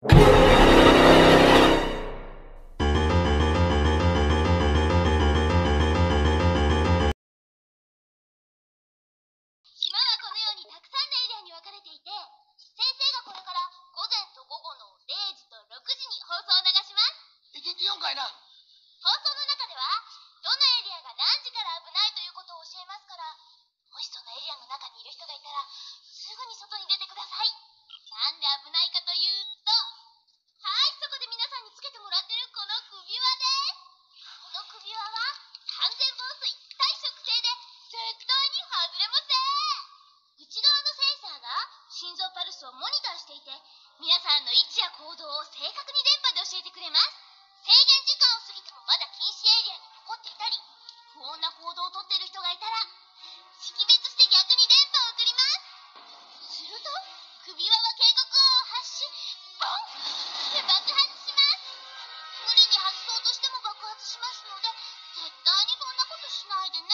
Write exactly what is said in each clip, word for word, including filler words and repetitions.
島はこのようにたくさんのエリアに分かれていて、先生がこれから午前と午後のれいじとろくじに放送を流します。 いちにちよんかいな。 放送の中ではどのエリアが何時から危ないということを教えますから、もしそのエリアの中にいる人がいたらすぐに外に出てください。なんで危ないかというと、はい、そこで皆さんにつけてもらってるこの首輪です。この首輪は完全防水、耐食性で絶対に外れません。内側のセンサーが心臓パルスをモニターしていて、皆さんの位置や行動を正確に電波で教えてくれます。制限時間を過ぎてもまだ禁止エリアに残っていたり、不穏な行動をとっている人がいたら識別して逆に電波を送ります。すると首輪は警告音を発し、ボンって爆発します。無理に外そうとしても爆発しますので、絶対にそんなことしないでね。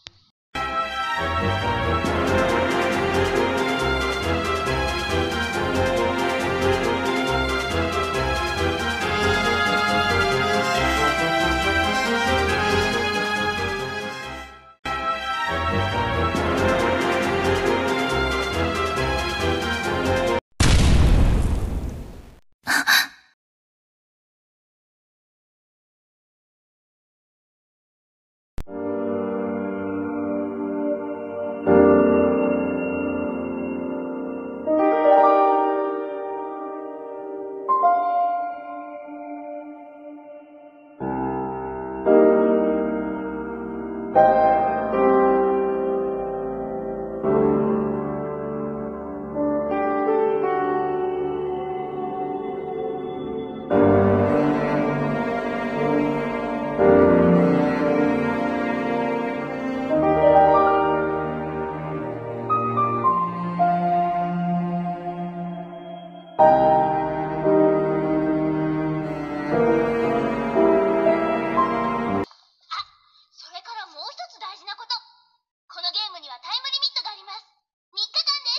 それからもう一つ大事なこと。このゲームにはタイムリミットがあります。みっかかんです。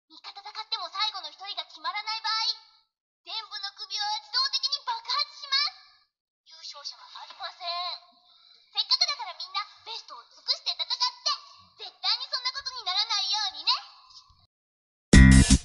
みっか戦っても最後のひとりが決まらない場合、全部の首輪は自動的に爆発します。優勝者はありません。せっかくだからみんなベストを尽くして戦って、絶対にそんなことにならないようにね。